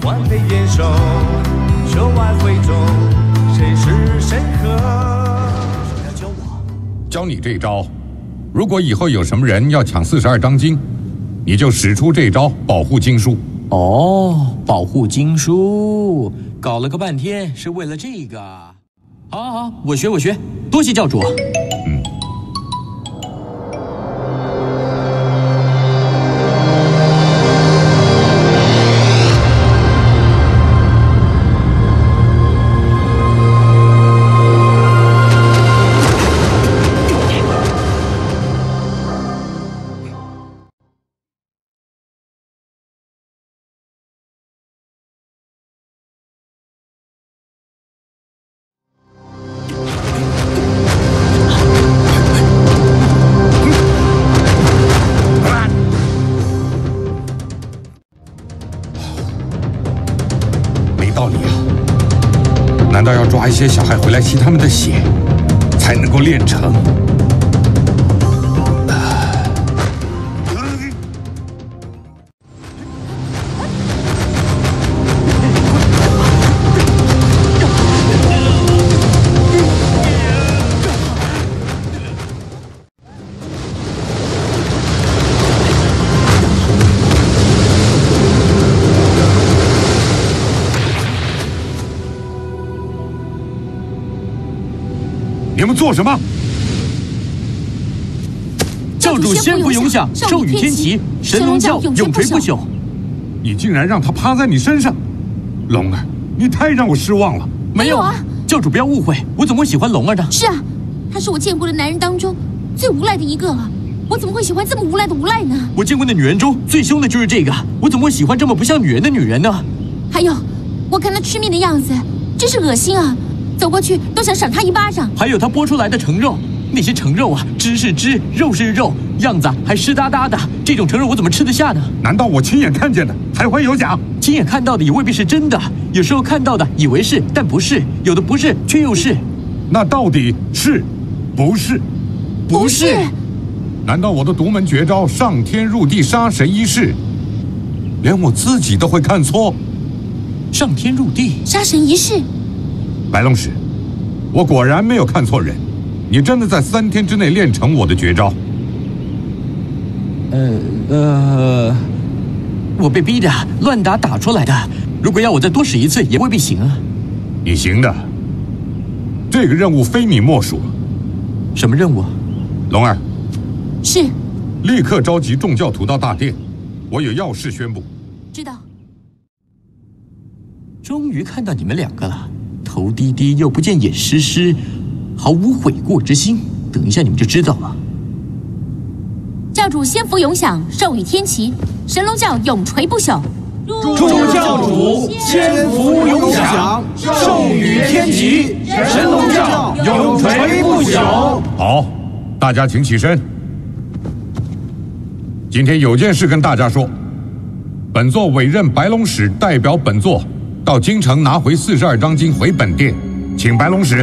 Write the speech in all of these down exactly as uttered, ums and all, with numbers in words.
万的眼手，手腕挥中，谁是谁和？ 要教我？ 教你这招。如果以后有什么人要抢四十二章经，你就使出这招保护经书。 哦，保护经书，搞了个半天是为了这个。好，好，好，我学，我学，多谢教主。 嗯。难道要抓一些小孩回来吸他们的血，才能够练成？你们做什么？ 教主仙福永享，寿与天齐，神龙教永垂不朽。 你竟然让他趴在你身上，龙儿，你太让我失望了。 没有啊，教主不要误会，我怎么会喜欢龙儿呢？ 是啊，他是我见过的男人当中最无赖的一个了。我怎么会喜欢这么无赖的无赖呢？ 我见过的女人中最凶的就是这个，我怎么会喜欢这么不像女人的女人呢？ 还有，我看他吃面的样子，真是恶心啊！走过去都想赏他一巴掌。 还有他剥出来的橙肉，那些橙肉啊，汁是汁，肉是肉，样子还湿哒哒的，这种橙肉我怎么吃得下呢？ 难道我亲眼看见的还会有假？ 亲眼看到的也未必是真的，有时候看到的以为是，但不是；有的不是，却又是。 那到底是不是？ 不是。 难道我的独门绝招上天入地杀神一式，连我自己都会看错？ 上天入地杀神一式。 白龙使，我果然没有看错人，你真的在三天之内练成我的绝招？ 呃呃，我被逼的乱打打出来的，如果要我再多使一次，也未必行啊。 你行的，这个任务非你莫属。 什么任务？ 龙儿， 是， 立刻召集众教徒到大殿，我有要事宣布。 知道。 终于看到你们两个了。头低低又不见眼湿湿，毫无悔过之心。等一下你们就知道了。 教主仙福永享，寿与天齐，神龙教永垂不朽。 祝教主仙福永享，寿与天齐，神龙教永垂不朽。 好，大家请起身。今天有件事跟大家说，本座委任白龙使代表本座到京城拿回四十二章经回本殿，请白龙使。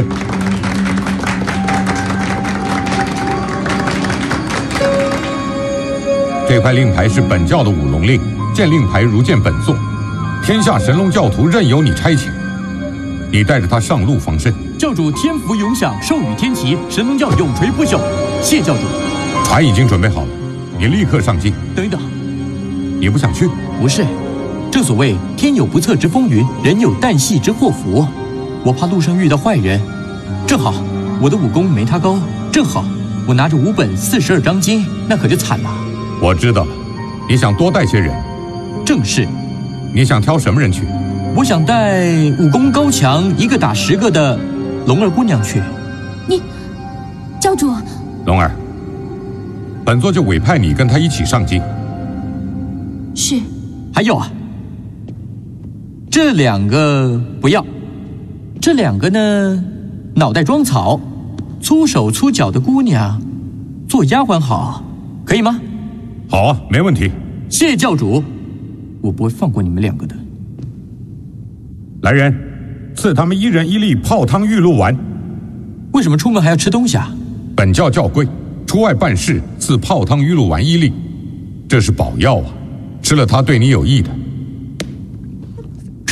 这块令牌是本教的五龙令，见令牌如见本座。天下神龙教徒任由你差遣，你带着他上路防身。 教主天福永享，寿与天齐，神龙教永垂不朽。谢教主。 船已经准备好了，你立刻上京。 等一等， 你不想去？ 不是。正所谓天有不测之风云，人有旦夕之祸福。我怕路上遇到坏人，正好我的武功没他高，正好我拿着五本四十二章经，那可就惨了。 我知道了，你想多带些人。 正是。 你想挑什么人去？ 我想带武功高强、一个打十个的龙儿姑娘去。 你，教主。 龙儿，本座就委派你跟他一起上京。 是。 还有啊。这两个不要，这两个呢，脑袋装草，粗手粗脚的姑娘，做丫鬟好，可以吗？ 好啊，没问题。 谢教主，我不会放过你们两个的。 来人，赐他们一人一粒泡汤玉露丸。 为什么出门还要吃东西啊？ 本教教规，出外办事赐泡汤玉露丸一粒，这是宝药啊，吃了它对你有益的。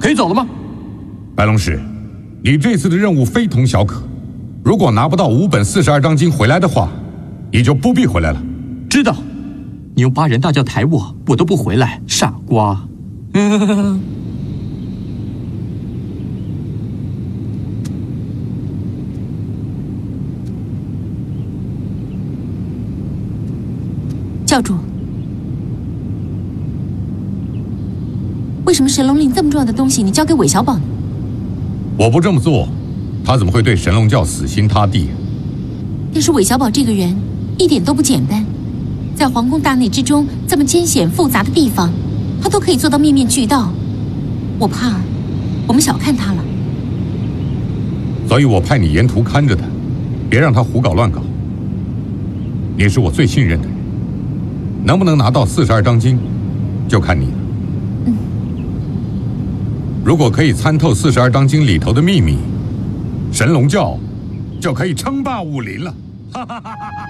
可以走了吗？ 白龙使，你这次的任务非同小可。如果拿不到五本四十二章经回来的话，你就不必回来了。 知道。你用八人大轿抬我，我都不回来，傻瓜。 教主，为什么神龙令这么重要的东西你交给韦小宝呢？ 我不这么做，他怎么会对神龙教死心塌地？ 但是韦小宝这个人一点都不简单，在皇宫大内之中这么艰险复杂的地方，他都可以做到面面俱到。我怕我们小看他了。 所以我派你沿途看着他，别让他胡搞乱搞。你是我最信任的人，能不能拿到四十二章经，就看你了。 嗯。 如果可以参透四十二章经里头的秘密，神龙教就可以称霸武林了。哈哈哈哈哈！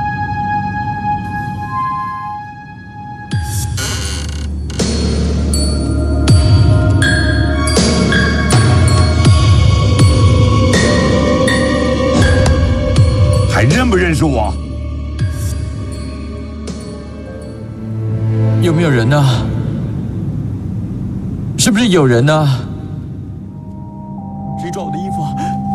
还认不认识我？ 有没有人呢？是不是有人呢？谁抓我的衣服？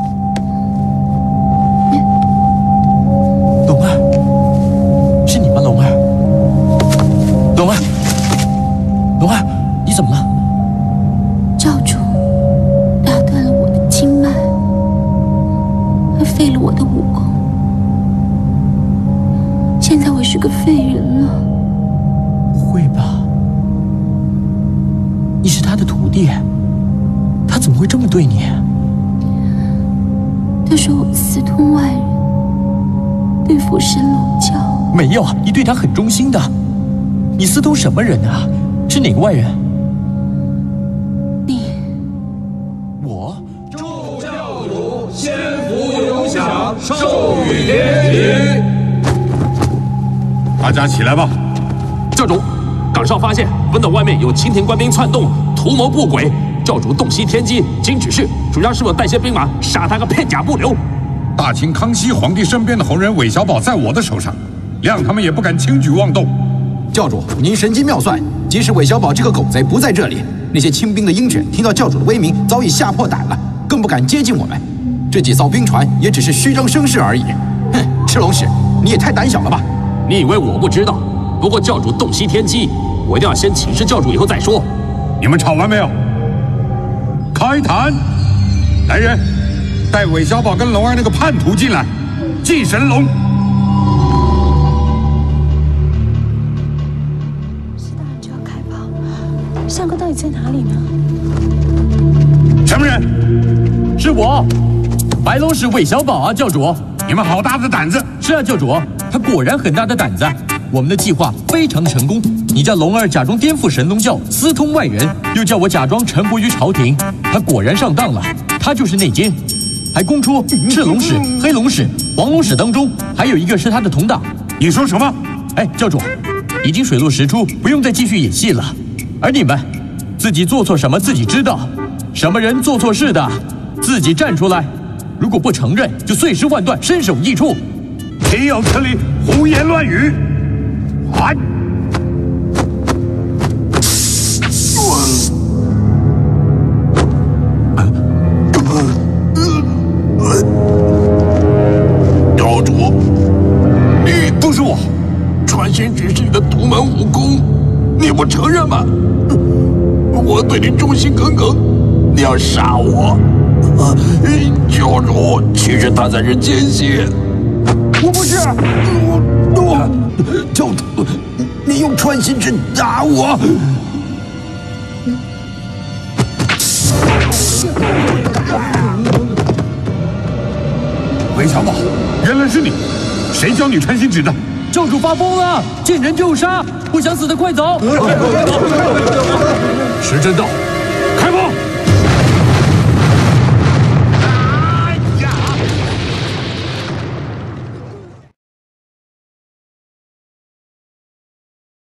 龙儿，是你吗？龙儿，龙儿，龙儿，你怎么了？ 教主打断了我的经脉，还废了我的武功，现在我是个废人了。 会吧？你是他的徒弟，他怎么会这么对你？ 他说我私通外人，对付神龙教。 没有，你对他很忠心的。你私通什么人啊？是哪个外人？ 你， 我。 众教主仙福永享，寿与天齐。 大家起来吧。 教主，岗上发现分岛外面有清廷官兵窜动，图谋不轨。教主洞悉天机，经指示，主将是否带些兵马杀他个片甲不留。 大清康熙皇帝身边的红人韦小宝在我的手上，谅他们也不敢轻举妄动。 教主，您神机妙算，即使韦小宝这个狗贼不在这里，那些清兵的鹰犬听到教主的威名，早已吓破胆了，更不敢接近我们。这几艘兵船也只是虚张声势而已。哼，赤龙使，你也太胆小了吧！ 你以为我不知道？不过教主洞悉天机，我一定要先请示教主，以后再说。 你们吵完没有？开坛！来人，带韦小宝跟龙儿那个叛徒进来，祭神龙。 是大人就要开炮，相公到底在哪里呢？ 什么人？ 是我，白龙使韦小宝啊，教主。 你们好大的胆子！ 是啊，教主，他果然很大的胆子。我们的计划非常成功，你叫龙儿假装颠覆神龙教，私通外人，又叫我假装臣服于朝廷，他果然上当了，他就是内奸，还供出赤龙使、黑龙使、黄龙使当中还有一个是他的同党。 你说什么？ 哎，教主，已经水落石出，不用再继续演戏了。而你们自己做错什么自己知道，什么人做错事的自己站出来，如果不承认就碎尸万段，身首异处。 岂有此理！胡言乱语！啊！ 教主，你不是我，传信只是你的独门武功，你不承认吗？我对你忠心耿耿，你要杀我？教主，其实他才是奸细。我不是，我我教主，你用穿心针打我！ 韦小宝，原来是你！谁教你穿心指的？ 教主发疯了，见人就杀，不想死的快走！ 时针到。